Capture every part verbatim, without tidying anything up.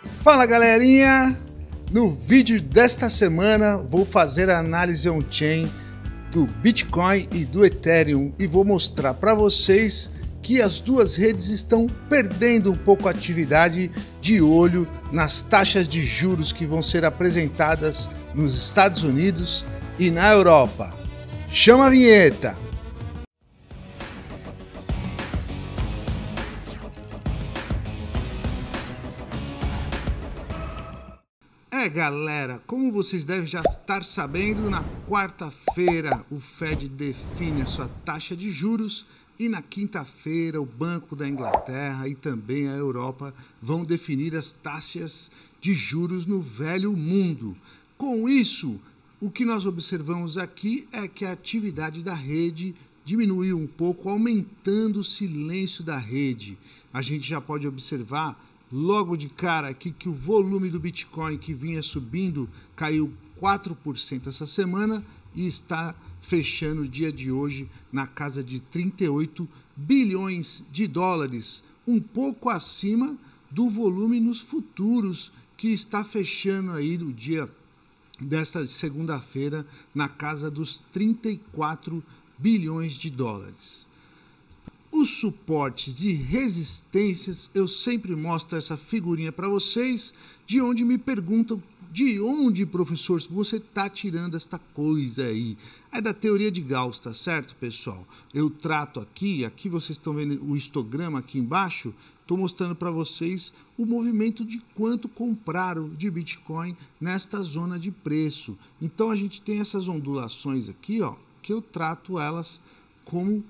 Fala galerinha, no vídeo desta semana vou fazer a análise on-chain do Bitcoin e do Ethereum e vou mostrar para vocês que as duas redes estão perdendo um pouco a atividade, de olho nas taxas de juros que vão ser apresentadas nos Estados Unidos e na Europa. Chama a vinheta! É galera, como vocês devem já estar sabendo, na quarta-feira o Fed define a sua taxa de juros e na quinta-feira o Banco da Inglaterra e também a Europa vão definir as taxas de juros no velho mundo. Com isso, o que nós observamos aqui é que a atividade da rede diminuiu um pouco, aumentando o silêncio da rede. A gente já pode observar logo de cara aqui que o volume do Bitcoin que vinha subindo caiu quatro por cento essa semana e está fechando o dia de hoje na casa de trinta e oito bilhões de dólares, um pouco acima do volume nos futuros que está fechando aí no dia desta segunda-feira na casa dos trinta e quatro bilhões de dólares. Os suportes e resistências, eu sempre mostro essa figurinha para vocês, de onde me perguntam, de onde, professor, você está tirando esta coisa aí? É da teoria de Gauss, tá certo, pessoal? Eu trato aqui, aqui vocês estão vendo o histograma aqui embaixo, estou mostrando para vocês o movimento de quanto compraram de Bitcoin nesta zona de preço. Então a gente tem essas ondulações aqui, ó, que eu trato elas como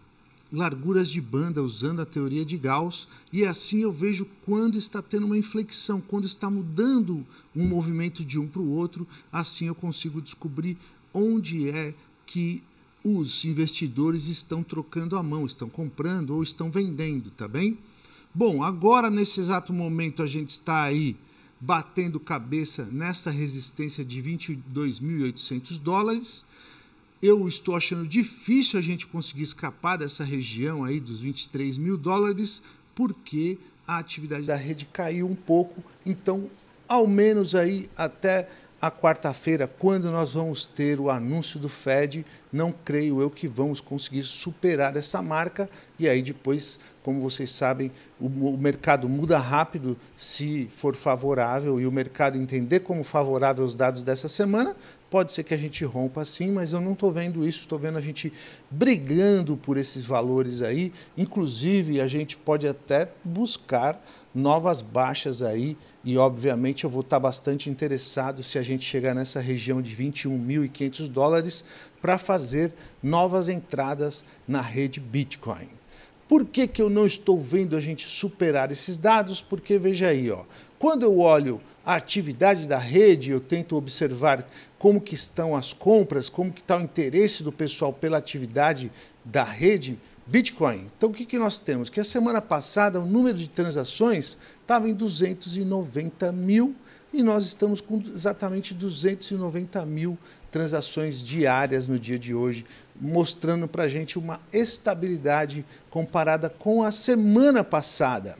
larguras de banda, usando a teoria de Gauss, e assim eu vejo quando está tendo uma inflexão, quando está mudando um movimento de um para o outro, assim eu consigo descobrir onde é que os investidores estão trocando a mão, estão comprando ou estão vendendo, tá bem? Bom, agora nesse exato momento a gente está aí batendo cabeça nessa resistência de vinte e dois mil e oitocentos dólares. Eu estou achando difícil a gente conseguir escapar dessa região aí dos vinte e três mil dólares, porque a atividade da rede caiu um pouco. Então, ao menos aí até a quarta-feira, quando nós vamos ter o anúncio do Fed, não creio eu que vamos conseguir superar essa marca. E aí depois, como vocês sabem, o, o mercado muda rápido se for favorável e o mercado entender como favorável os dados dessa semana. Pode ser que a gente rompa assim, mas eu não estou vendo isso, estou vendo a gente brigando por esses valores aí. Inclusive, a gente pode até buscar novas baixas aí e, obviamente, eu vou estar bastante interessado se a gente chegar nessa região de vinte e um mil e quinhentos dólares para fazer novas entradas na rede Bitcoin. Por que que eu não estou vendo a gente superar esses dados? Porque, veja aí, ó, quando eu olho a atividade da rede, eu tento observar como que estão as compras, como que está o interesse do pessoal pela atividade da rede Bitcoin. Então, o que que nós temos? Que a semana passada o número de transações estava em duzentos e noventa mil e nós estamos com exatamente duzentos e noventa mil transações diárias no dia de hoje, mostrando para a gente uma estabilidade comparada com a semana passada.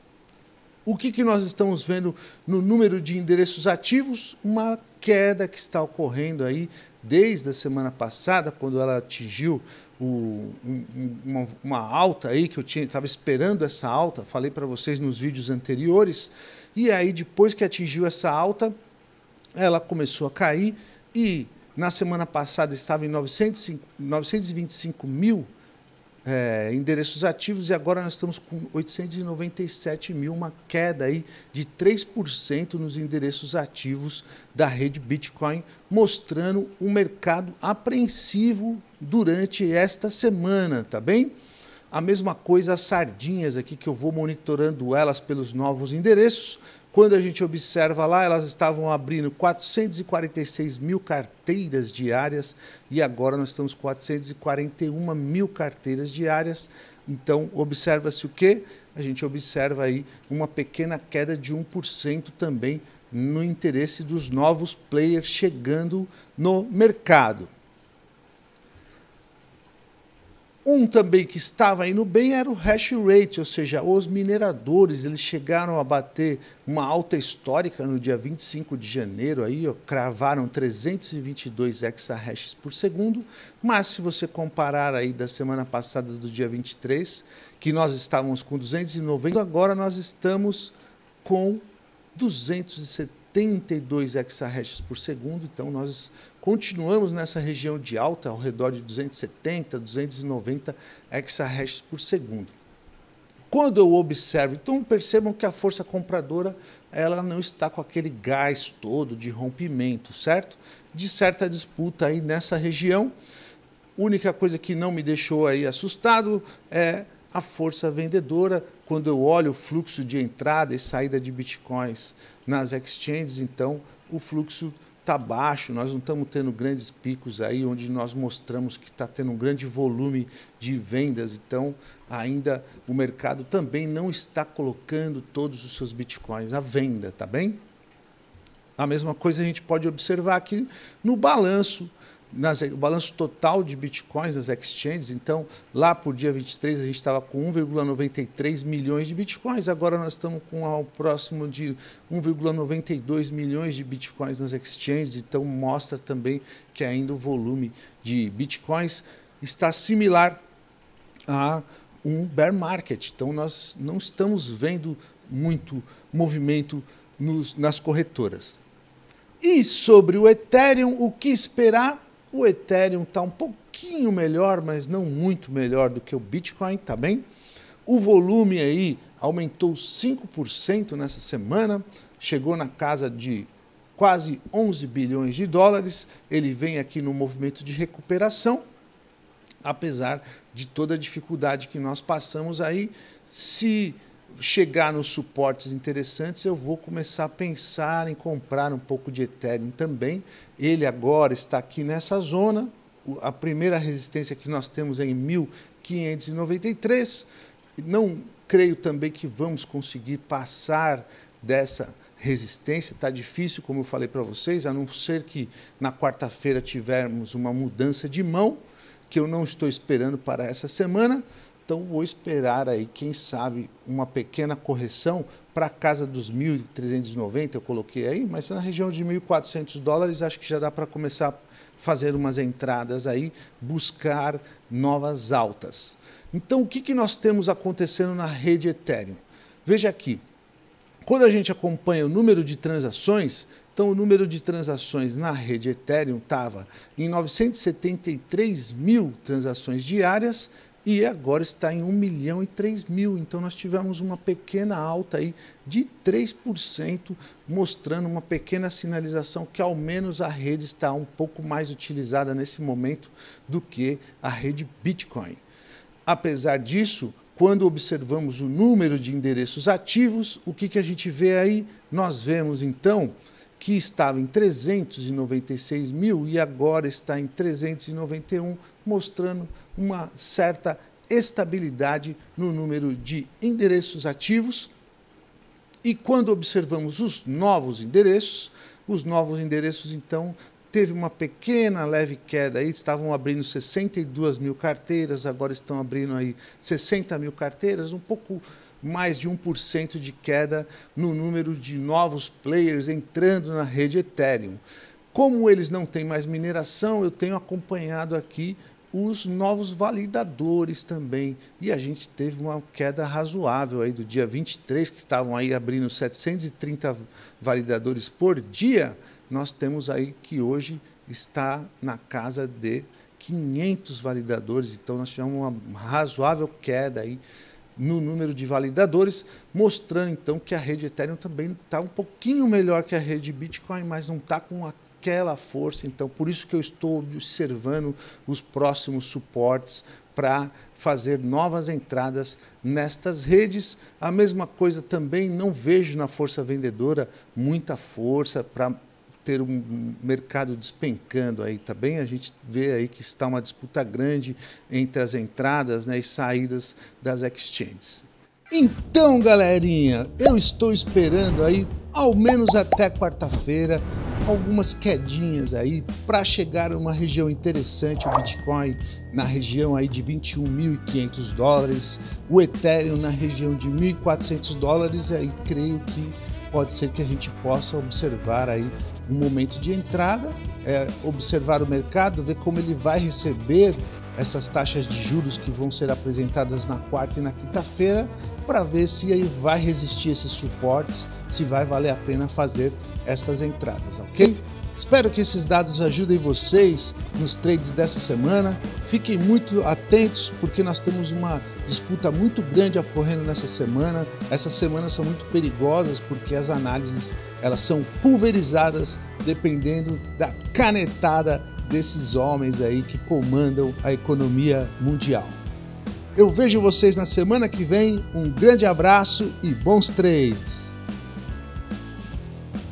O que que nós estamos vendo no número de endereços ativos? Uma queda que está ocorrendo aí desde a semana passada, quando ela atingiu o, uma, uma alta aí, que eu estava esperando essa alta, falei para vocês nos vídeos anteriores, e aí depois que atingiu essa alta, ela começou a cair e na semana passada estava em novecentos e vinte e cinco mil É, endereços ativos e agora nós estamos com oitocentos e noventa e sete mil, uma queda aí de três por cento nos endereços ativos da rede Bitcoin, mostrando um mercado apreensivo durante esta semana, tá bem? A mesma coisa as sardinhas aqui, que eu vou monitorando elas pelos novos endereços. Quando a gente observa lá, elas estavam abrindo quatrocentos e quarenta e seis mil carteiras diárias e agora nós estamos com quatrocentos e quarenta e uma mil carteiras diárias. Então, observa-se o quê? A gente observa aí uma pequena queda de um por cento também no interesse dos novos players chegando no mercado. Um também que estava indo bem era o hash rate, ou seja, os mineradores, eles chegaram a bater uma alta histórica no dia vinte e cinco de janeiro, aí, ó, cravaram trezentos e vinte e dois exahashes por segundo, mas se você comparar aí da semana passada, do dia vinte e três, que nós estávamos com duzentos e noventa, agora nós estamos com duzentos e setenta e dois exahashes por segundo, então nós continuamos nessa região de alta, ao redor de duzentos e setenta, duzentos e noventa exahashes por segundo. Quando eu observo, então percebam que a força compradora ela não está com aquele gás todo de rompimento, certo? De certa disputa aí nessa região. A única coisa que não me deixou aí assustado é a força vendedora. Quando eu olho o fluxo de entrada e saída de bitcoins nas exchanges, então o fluxo está baixo, nós não estamos tendo grandes picos aí, onde nós mostramos que está tendo um grande volume de vendas, então ainda o mercado também não está colocando todos os seus bitcoins à venda, tá bem? A mesma coisa a gente pode observar aqui no balanço, Nas, o balanço total de bitcoins das exchanges. Então, lá por dia vinte e três, a gente estava com um vírgula noventa e três milhões de bitcoins, agora nós estamos com ao próximo de um vírgula noventa e dois milhões de bitcoins nas exchanges, então mostra também que ainda o volume de bitcoins está similar a um bear market, então nós não estamos vendo muito movimento nos, nas corretoras. E sobre o Ethereum, o que esperar? O Ethereum está um pouquinho melhor, mas não muito melhor do que o Bitcoin, tá bem? O volume aí aumentou cinco por cento nessa semana, chegou na casa de quase onze bilhões de dólares. Ele vem aqui no movimento de recuperação, apesar de toda a dificuldade que nós passamos aí. Se chegar nos suportes interessantes, eu vou começar a pensar em comprar um pouco de Ethereum também. Ele agora está aqui nessa zona, a primeira resistência que nós temos é em mil quinhentos e noventa e três, não creio também que vamos conseguir passar dessa resistência, está difícil, como eu falei para vocês, a não ser que na quarta-feira tivermos uma mudança de mão, que eu não estou esperando para essa semana. Então, vou esperar aí, quem sabe, uma pequena correção para a casa dos mil trezentos e noventa, eu coloquei aí, mas na região de mil e quatrocentos dólares, acho que já dá para começar a fazer umas entradas aí, buscar novas altas. Então, o que, que nós temos acontecendo na rede Ethereum? Veja aqui, quando a gente acompanha o número de transações, então o número de transações na rede Ethereum estava em novecentos e setenta e três mil transações diárias, e agora está em um milhão e três mil. Então, nós tivemos uma pequena alta aí de três por cento, mostrando uma pequena sinalização que, ao menos, a rede está um pouco mais utilizada nesse momento do que a rede Bitcoin. Apesar disso, quando observamos o número de endereços ativos, o que, que a gente vê aí? Nós vemos, então, que estava em trezentos e noventa e seis mil e agora está em trezentos e noventa e um, mostrando uma certa estabilidade no número de endereços ativos. E quando observamos os novos endereços, os novos endereços, então, teve uma pequena leve queda aí, estavam abrindo sessenta e duas mil carteiras, agora estão abrindo aí sessenta mil carteiras, um pouco mais de um por cento de queda no número de novos players entrando na rede Ethereum. Como eles não têm mais mineração, eu tenho acompanhado aqui os novos validadores também, e a gente teve uma queda razoável aí do dia vinte e três, que estavam aí abrindo setecentos e trinta validadores por dia, nós temos aí que hoje está na casa de quinhentos validadores, então nós tivemos uma razoável queda aí no número de validadores, mostrando então que a rede Ethereum também está um pouquinho melhor que a rede Bitcoin, mas não está com aquela força. Então, por isso que eu estou observando os próximos suportes para fazer novas entradas nestas redes. A mesma coisa também, não vejo na força vendedora muita força para ter um mercado despencando aí, tá bem? A gente vê aí que está uma disputa grande entre as entradas, né, e saídas das exchanges. Então, galerinha, eu estou esperando aí, ao menos até quarta-feira, algumas quedinhas aí para chegar a uma região interessante, o Bitcoin na região aí de vinte e um mil e quinhentos dólares, o Ethereum na região de mil e quatrocentos dólares, e aí creio que pode ser que a gente possa observar aí um momento de entrada, é, observar o mercado, ver como ele vai receber essas taxas de juros que vão ser apresentadas na quarta e na quinta-feira, para ver se ele vai resistir esses suportes, se vai valer a pena fazer essas entradas, ok? Espero que esses dados ajudem vocês nos trades dessa semana. Fiquem muito atentos, porque nós temos uma disputa muito grande ocorrendo nessa semana. Essas semanas são muito perigosas, porque as análises elas são pulverizadas dependendo da canetada desses homens aí que comandam a economia mundial. Eu vejo vocês na semana que vem. Um grande abraço e bons trades!